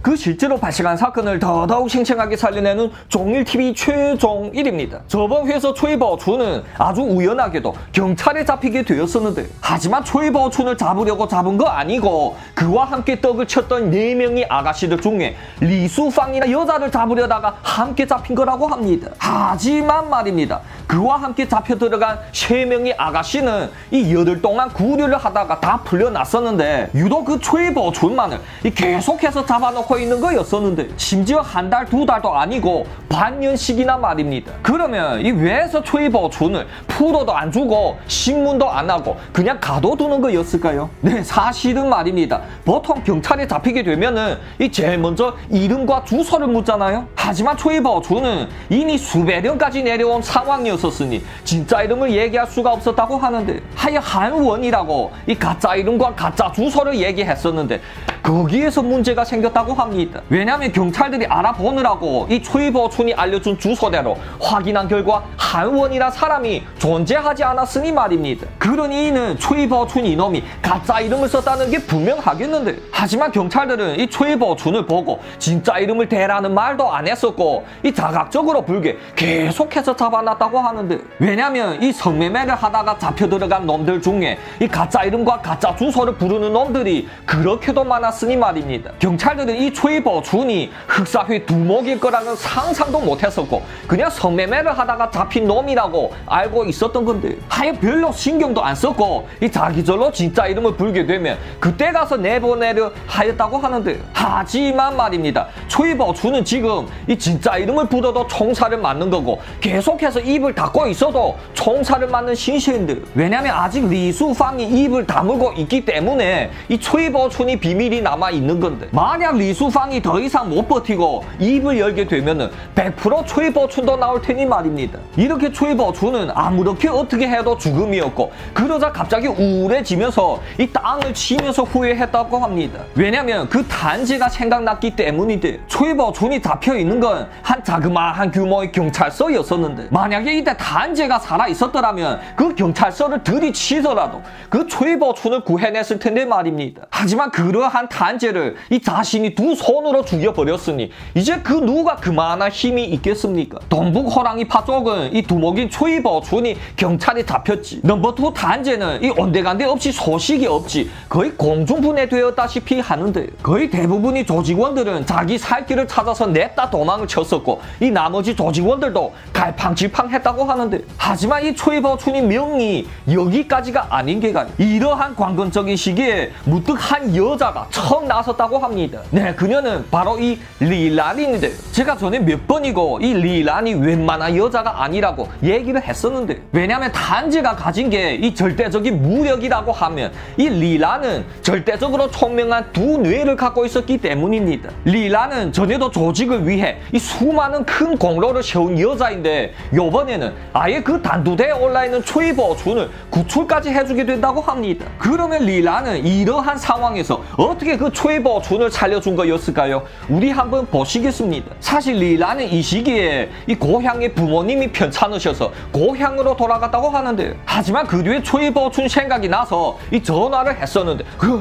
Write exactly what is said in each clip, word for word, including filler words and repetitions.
그 실제로 발생한 사건을 더더욱 생생하게 살려내는 종일티비 최종일입니다. 저번 회에서 초이버춘은 아주 우연하게도 경찰에 잡히게 되었었는데, 하지만 초이버춘을 잡으려고 잡은 거 아니고 그와 함께 떡을 쳤던 네 명의 아가씨들 중에 리수팡이나 여자를 잡으려다가 함께 잡힌 거라고 합니다. 하지만 말입니다, 그와 함께 잡혀 들어간 세 명의 아가씨는 이 열흘 동안 구류를 하다가 다 풀려났었는데, 유독 그 초이버춘만을 계속해서 잡아놓고 있는 거였었는데, 심지어 한 달, 두 달도 아니고 반년씩이나 말입니다. 그러면 이 왜서 초이버춘을 풀어도 안 주고 신문도 안 하고 그냥 가둬두는 거였을까요? 네, 사실은 말입니다, 보통 경찰에 잡히게 되면은 이 제일 먼저 이름과 주소를 묻잖아요. 하지만 초이버춘은 이미 수백 년까지 내려온 상황이었었으니 진짜 이름을 얘기할 수가 없었다고 하는데, 하여 한원이라고 이 가짜 이름과 가짜 주소를 얘기했었는데 거기에서 문제가 생겼다고 합니다. 왜냐하면 경찰들이 알아보느라고 이 초이버춘이 알려준 주소대로 확인한 결과 한원이란 사람이 존재하지 않았으니 말입니다. 그러니 이는 초이버춘 이놈이 가짜 이름을 썼다는 게 분명하겠는데, 하지만 경찰들은 이 초이버춘을 보고 진짜 이름을 대라는 말도 안 했었고 이 자각적으로 불게 계속해서 잡아놨다고 하는데, 왜냐면 이 성매매를 하다가 잡혀 들어간 놈들 중에 이 가짜 이름과 가짜 주소를 부르는 놈들이 그렇게도 많았으니 말입니다. 경찰들은 이 초이버춘이 흑사회 두목일 거라는 상상도 못했었고 그냥 성매매를 하다가 잡힌 놈이라고 알고 있었던 건데, 하여 별로 신경도 안 썼고 이 자기절로 진짜 이름을 불게 되면 그때 가서 내보내려 하였다고 하는데, 하지만 말입니다, 초이버춘은 지금 이 진짜 이름을 불어도 총살을 맞는 거고 계속해서 입을 닫고 있어도 총살을 맞는 신세인데, 왜냐면 아직 리수팡이 입을 다물고 있기 때문에 이 초이버춘이 비밀이 남아 있는 건데, 만약 리수팡이 더 이상 못 버티고 입을 열게 되면은 백 퍼센트 초이버춘도 나올 테니 말입니다. 이렇게 초이버춘은 아무렇게 어떻게 해도 죽음이었고, 그러자 갑자기 우울해지면서 이 땅을 치면서 후회했다고 합니다. 왜냐면 그 단지가 생각났기 때문인데, 초이버춘이 잡혀 있는 건 한 자그마한 규모의 경찰서였었는데, 만약에 이때 단지가 살아 있었더라면 그 경찰서를 들이치더라도 그 초이버춘을 구해냈을 텐데 말입니다. 하지만 그러한 단지를 이 자신이 두 손으로 죽여버렸으니 이제 그 누가 그만한 힘이 있겠습니까? 동북 호랑이파 쪽은 이 두목인 초이버춘이 경찰에 잡혔지, 넘버 투 단지는 이 온데간데 없이 소식이 없지 거의 공중분해되었다시피 하는데, 거의 대부분의 조직원들은 자기 살 길을 찾아서 냈다 도망을 쳤었고 이 나머지 조직원들도 갈팡질팡했다고 하는데, 하지만 이 초이버춘의 명이 여기까지가 아닌 게가, 이러한 관건적인 시기에 무뚝 한 여자가 처음 나섰다고 합니다. 네, 그녀는 바로 이 리란인데, 제가 전에 몇 번이고 이 리란이 웬만한 여자가 아니라고 얘기를 했었는데, 왜냐면 단지가 가진 게 이 절대적인 무력이라고 하면 이 리란은 절대적으로 총명한 두 뇌를 갖고 있었기 때문입니다. 리란은 전에도 조직을 위해 이 수많은 큰 공로를 세운 여자인데, 요번에는 아예 그 단두대에 올라있는 초이버춘을 구출까지 해주게 된다고 합니다. 그러면 리란은 이러한 상황에서 어떻게 그 초이버춘을 살려준 거였을까요? 우리 한번 보시겠습니다. 사실 리란은 이 시기에 이 고향의 부모님이 편찮으셔서 고향으로 돌아갔다고 하는데, 하지만 그 뒤에 초이버춘 생각이 나서 이 전화를 했었는데 그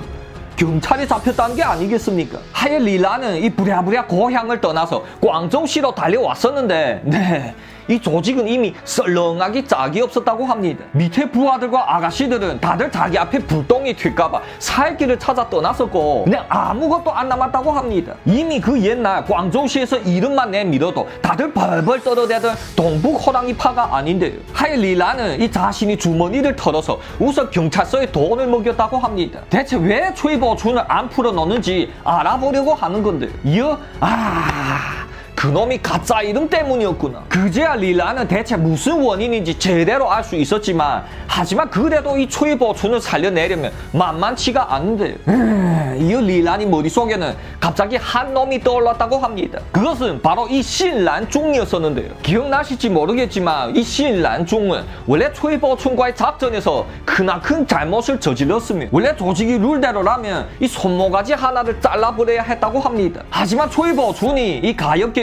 경찰이 잡혔다는 게 아니겠습니까? 하여 리란은 이 부랴부랴 고향을 떠나서 광저우시로 달려왔었는데, 네, 이 조직은 이미 썰렁하게 짝이 없었다고 합니다. 밑에 부하들과 아가씨들은 다들 자기 앞에 불똥이 튈까봐 살 길을 찾아 떠났었고 그냥 아무것도 안 남았다고 합니다. 이미 그 옛날 광저우시에서 이름만 내밀어도 다들 벌벌 떨어대던 동북 호랑이파가 아닌데요. 하여 리란은 이 자신이 주머니를 털어서 우선 경찰서에 돈을 먹였다고 합니다. 대체 왜 초이버춘을 안 풀어놓는지 알아보려고 하는 건데, 이어 아... 그놈이 가짜 이름 때문이었구나. 그제야 리란은 대체 무슨 원인인지 제대로 알 수 있었지만, 하지만 그래도 이 초이버춘을 살려내려면 만만치가 않은데, 음, 이 리란이 머릿속에는 갑자기 한 놈이 떠올랐다고 합니다. 그것은 바로 이 신란중이었었는데요. 기억나실지 모르겠지만 이 신란중은 원래 초이버춘과의 작전에서 크나큰 잘못을 저질렀으며, 원래 조직이 룰대로라면 이 손모가지 하나를 잘라버려야 했다고 합니다. 하지만 초이버춘이 이 가엾게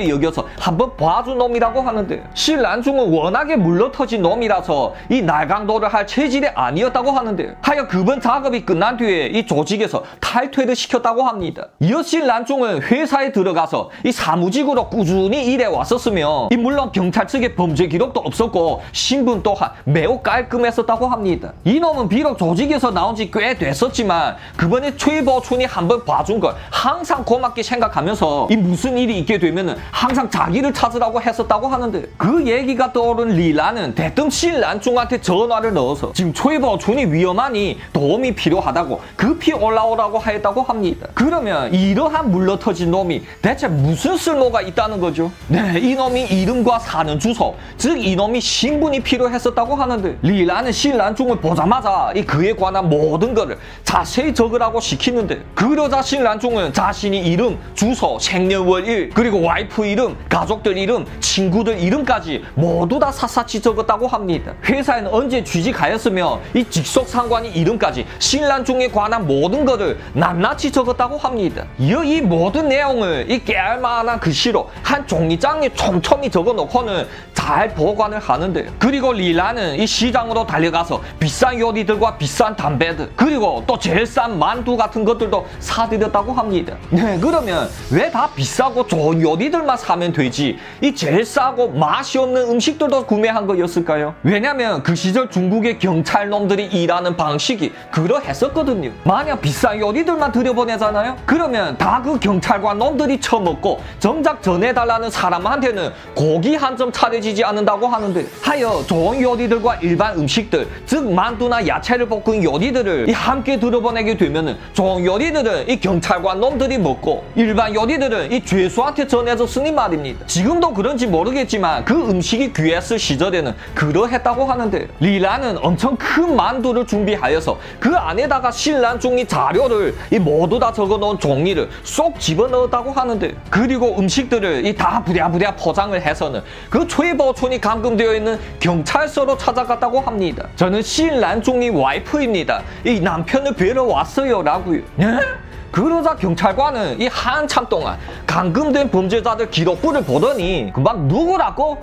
중하게 여겨서 한번 봐준 놈이라고 하는데, 신란중은 워낙에 물러터진 놈이라서 이 날강도를 할 체질이 아니었다고 하는데, 하여 급은 작업이 끝난 뒤에 이 조직에서 탈퇴를 시켰다고 합니다. 이어 신란중은 회사에 들어가서 이 사무직으로 꾸준히 일해 왔었으며, 이 물론 경찰 측에 범죄 기록도 없었고 신분 또한 매우 깔끔했었다고 합니다. 이놈은 비록 조직에서 나온 지 꽤 됐었지만 그번에 최보춘이 한번 봐준 걸 항상 고맙게 생각하면서 이 무슨 일이 있게 되면은 항상 자기를 찾으라고 했었다고 하는데, 그 얘기가 떠오른 리라는 대뜸 신란중한테 전화를 넣어서 지금 최보춘이 위험하니 도움이 필요하다고 급히 올라오라고 했다고 합니다. 그러면 이러한 물러터진 놈이 대체 무슨 쓸모가 있다는 거죠? 네, 이놈이 이름과 사는 주소, 즉 이놈이 신분이 필요했었다고 하는데, 리라는 신란중을 보자마자 이 그에 관한 모든 거를 자세히 적으라고 시키는데, 그러자 신란중은 자신이 이름, 주소, 생년월일, 그리고 와이프 이름, 가족들 이름, 친구들 이름까지 모두 다 샅샅이 적었다고 합니다. 회사에는 언제 취직하였으며 이 직속 상관이 이름까지 신란중에 관한 모든 것을 낱낱이 적었다고 합니다. 이어 이 모든 내용을 이 깨알만한 글씨로 한 종이장에 촘촘히 적어놓고는 잘 보관을 하는데, 그리고 리라는 이 시장으로 달려가서 비싼 요리들과 비싼 담배들, 그리고 또 제일 싼 만두 같은 것들도 사들였다고 합니다. 네, 그러면 왜 다 비싸고 좋은 요리들만 사면 되지 이 제일 싸고 맛이 없는 음식들도 구매한 거였을까요? 왜냐면 그 시절 중국의 경찰 놈들이 일하는 방식이 그러했었거든요. 만약 비싼 요리들만 들여보내잖아요? 그러면 다 그 경찰관 놈들이 처먹고 정작 전해달라는 사람한테는 고기 한 점 차려지지 않는다고 하는데, 하여 좋은 요리들과 일반 음식들, 즉 만두나 야채를 볶은 요리들을 이 함께 들어보내게 되면은 좋은 요리들은 이 경찰관 놈들이 먹고 일반 요리들은 이 죄수한테 전해졌으니 말입니다. 지금도 그런지 모르겠지만 그 음식이 귀했을 시절에는 그러했다고 하는데, 리라는 엄청 큰 만두를 준비하여서 그 안에다가 신란중이 자료를 이 모두 다 적어놓은 종이를 쏙 집어넣었다고 하는데, 그리고 음식들을 이 다 부랴부랴 포장을 해서는 그 최보춘이 감금되어 있는 경찰서로 찾아갔다고 합니다. 저는 신란중이 와이프입니다. 이 남편을 뵈러 왔어요 라고요. 네? 그러자 경찰관은 이 한참 동안 감금된 범죄자들 기록부를 보더니 금방 누구라고?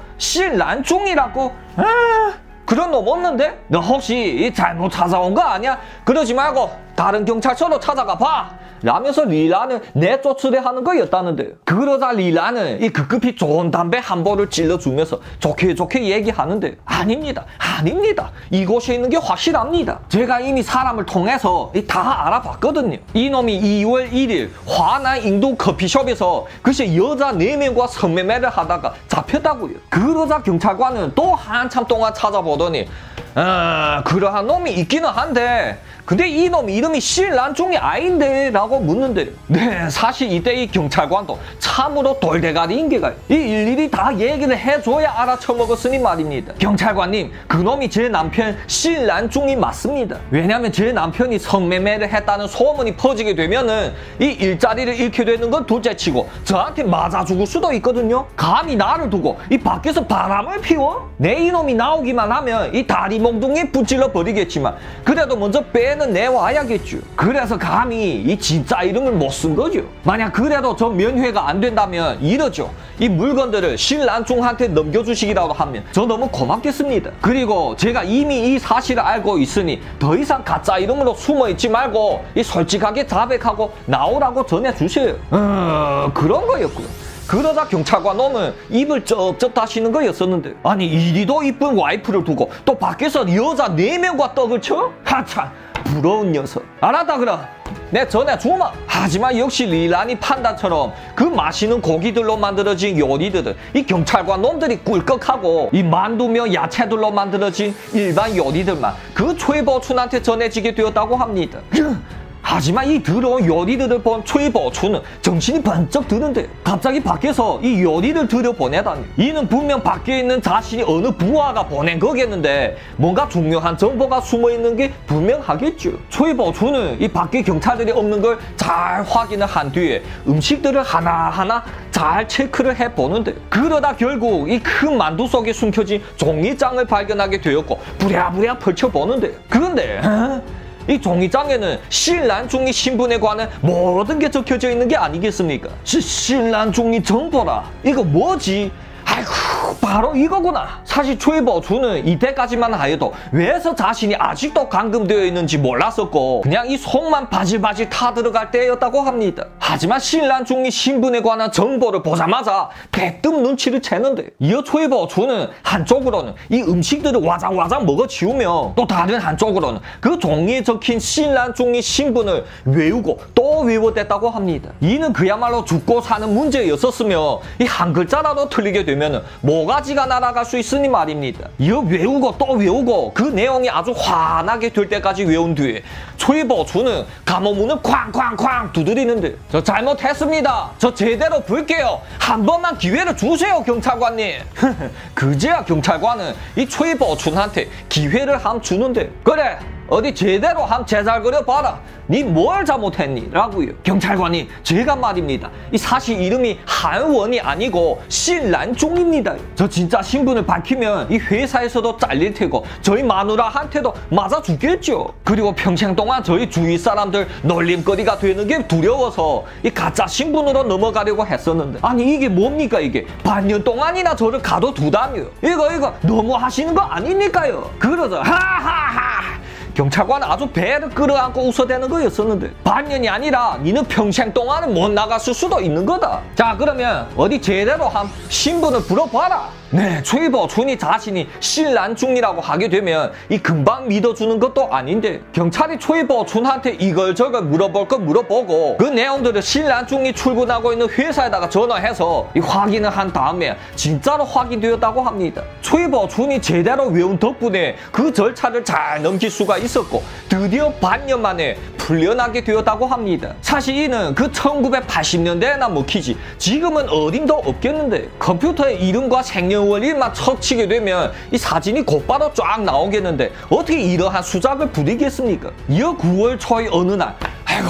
신란중이라고? 에? 그런 놈 없는데? 너 혹시 잘못 찾아온 거 아니야? 그러지 말고 다른 경찰서로 찾아가 봐! 라면서 리라는 내쫓으려 하는 거였다는데, 그러자 리라는 이 급급히 좋은 담배 한 보를 찔러주면서 좋게 좋게 얘기하는데, 아닙니다, 아닙니다. 이곳에 있는 게 확실합니다. 제가 이미 사람을 통해서 다 알아봤거든요. 이놈이 이월 일일 화난 인도 커피숍에서 글쎄 여자 네 명과 성매매를 하다가 잡혔다고요. 그러자 경찰관은 또 한참 동안 찾아보더니, 어, 그러한 놈이 있기는 한데 근데 이놈 이름이 신란중이 아닌데? 라고 묻는데, 네, 사실 이때 이 경찰관도 참으로 돌대가리인 게가요. 이 일일이 다 얘기를 해줘야 알아쳐먹었으니 말입니다. 경찰관님, 그놈이 제 남편 신란중이 맞습니다. 왜냐면 제 남편이 성매매를 했다는 소문이 퍼지게 되면은 이 일자리를 잃게 되는 건 둘째치고 저한테 맞아 죽을 수도 있거든요. 감히 나를 두고 이 밖에서 바람을 피워? 내 이놈이 나오기만 하면 이 다리 몽둥이에 붙질러 버리겠지만 그래도 먼저 빼는 내와야겠죠. 그래서 감히 이 진짜 이름을 못 쓴 거죠. 만약 그래도 저 면회가 안 된다면 이러죠. 이 물건들을 신란중한테 넘겨주시기라도 하면 저 너무 고맙겠습니다. 그리고 제가 이미 이 사실을 알고 있으니 더 이상 가짜 이름으로 숨어있지 말고 이 솔직하게 자백하고 나오라고 전해주세요. 어... 그런 거였고요. 그러다 경찰관 놈은 입을 쩍쩍 다시는 거였었는데, 아니 이리도 이쁜 와이프를 두고 또 밖에서 여자 네 명과 떡을 쳐? 하참 부러운 녀석. 알았다 그럼 내 전해주마. 하지만 역시 리란이 판단처럼 그 맛있는 고기들로 만들어진 요리들은 이 경찰관 놈들이 꿀꺽하고 이 만두며 야채들로 만들어진 일반 요리들만 그 최보춘한테 전해지게 되었다고 합니다. 하지만 이 더러운 요리들을 본 최보춘은 정신이 번쩍 드는데 갑자기 밖에서 이 요리를 들여보내다니, 이는 분명 밖에 있는 자신이 어느 부하가 보낸 거겠는데 뭔가 중요한 정보가 숨어있는 게 분명하겠죠. 최보춘은 이 밖에 경찰들이 없는 걸 잘 확인을 한 뒤에 음식들을 하나하나 잘 체크를 해보는데, 그러다 결국 이 큰 만두 속에 숨겨진 종이장을 발견하게 되었고 부랴부랴 펼쳐보는데, 그런데 어? 이 종이장에는 신란 중위 신분에 관한 모든 게 적혀져 있는 게 아니겠습니까? 시, 신란 중위 정보라. 이거 뭐지? 아이고, 바로 이거구나. 사실 최보주는 이때까지만 하여도 왜서 자신이 아직도 감금되어 있는지 몰랐었고 그냥 이 속만 바질바질 타들어갈 때였다고 합니다. 하지만 신란 중위 신분에 관한 정보를 보자마자 대뜸 눈치를 채는데 이어 최보주는 한쪽으로는 이 음식들을 와장와장 먹어치우며 또 다른 한쪽으로는 그 종이에 적힌 신란 중위 신분을 외우고 또 외워댔다고 합니다. 이는 그야말로 죽고 사는 문제였었으며 이 한 글자라도 틀리게 되면 모가지가 날아갈 수 있으니 말입니다. 이어 외우고 또 외우고 그 내용이 아주 환하게 될 때까지 외운 뒤에 최보주는 감옥문을 쾅쾅쾅 두드리는데 저 잘못했습니다. 저 제대로 볼게요. 한 번만 기회를 주세요, 경찰관님. 그제야 경찰관은 이 최보준한테 기회를 함 주는데 그래, 어디 제대로 함 제잘 그려봐라. 니 뭘 잘못했니? 라고요. 경찰관이 제가 말입니다. 이 사실 이름이 한원이 아니고 신란종입니다. 저 진짜 신분을 밝히면 이 회사에서도 잘릴 테고 저희 마누라한테도 맞아 죽겠죠. 그리고 평생 동안 저희 주위 사람들 놀림거리가 되는 게 두려워서 이 가짜 신분으로 넘어가려고 했었는데 아니 이게 뭡니까 이게? 반년 동안이나 저를 가둬두다며. 이거 이거 너무 하시는 거 아닙니까요? 그러자 하하하. 경찰관은 아주 배를 끌어안고 웃어대는 거였었는데 반년이 아니라 니는 평생 동안은 못 나갔을 수도 있는 거다. 자, 그러면 어디 제대로 한 신분을 물어봐라. 네, 최보준이 자신이 신란중이라고 하게 되면 이 금방 믿어주는 것도 아닌데 경찰이 최보준한테 이걸저걸 물어볼 거 물어보고 그 내용들을 신란중이 출근하고 있는 회사에다가 전화해서 이 확인을 한 다음에 진짜로 확인되었다고 합니다. 최보준이 제대로 외운 덕분에 그 절차를 잘 넘길 수가 있었고 드디어 반년 만에 풀려나게 되었다고 합니다. 사실 이는 그 천구백팔십 년대에나 먹히지 지금은 어림도 없겠는데 컴퓨터에 이름과 생년월일만 척치게 되면 이 사진이 곧바로 쫙 나오겠는데 어떻게 이러한 수작을 부리겠습니까? 이어 구월 초의 어느 날 아이고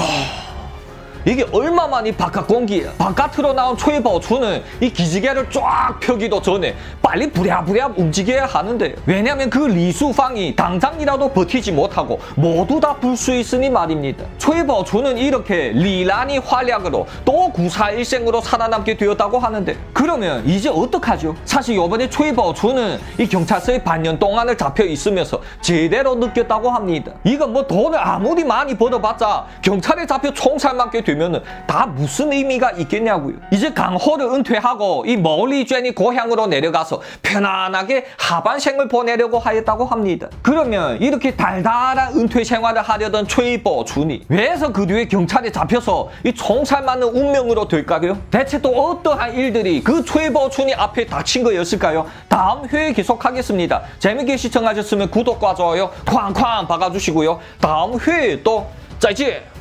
이게 얼마만이 바깥 공기야. 바깥으로 나온 최보준은 이 기지개를 쫙 펴기도 전에 빨리 부랴부랴 움직여야 하는데 왜냐면 그 리수팡이 당장이라도 버티지 못하고 모두 다 불 수 있으니 말입니다. 최보준은 이렇게 리란이 활약으로 또 구사일생으로 살아남게 되었다고 하는데 그러면 이제 어떡하죠? 사실 이번에 최보준은 이 경찰서에 반년 동안을 잡혀 있으면서 제대로 느꼈다고 합니다. 이건 뭐 돈을 아무리 많이 벌어봤자 경찰에 잡혀 총살 맞게 되면은 다 무슨 의미가 있겠냐고요. 이제 강호를 은퇴하고 이 멀리죄니 고향으로 내려가서 편안하게 하반생을 보내려고 하였다고 합니다. 그러면 이렇게 달달한 은퇴 생활을 하려던 최보준이 왜서 그 뒤에 경찰에 잡혀서 이 총살 맞는 운명으로 될까요? 대체 또 어떠한 일들이 그 최보준이 앞에 닥친 거였을까요? 다음 회에 계속하겠습니다. 재밌게 시청하셨으면 구독과 좋아요 쾅쾅 박아주시고요. 다음 회에 또 짜이지!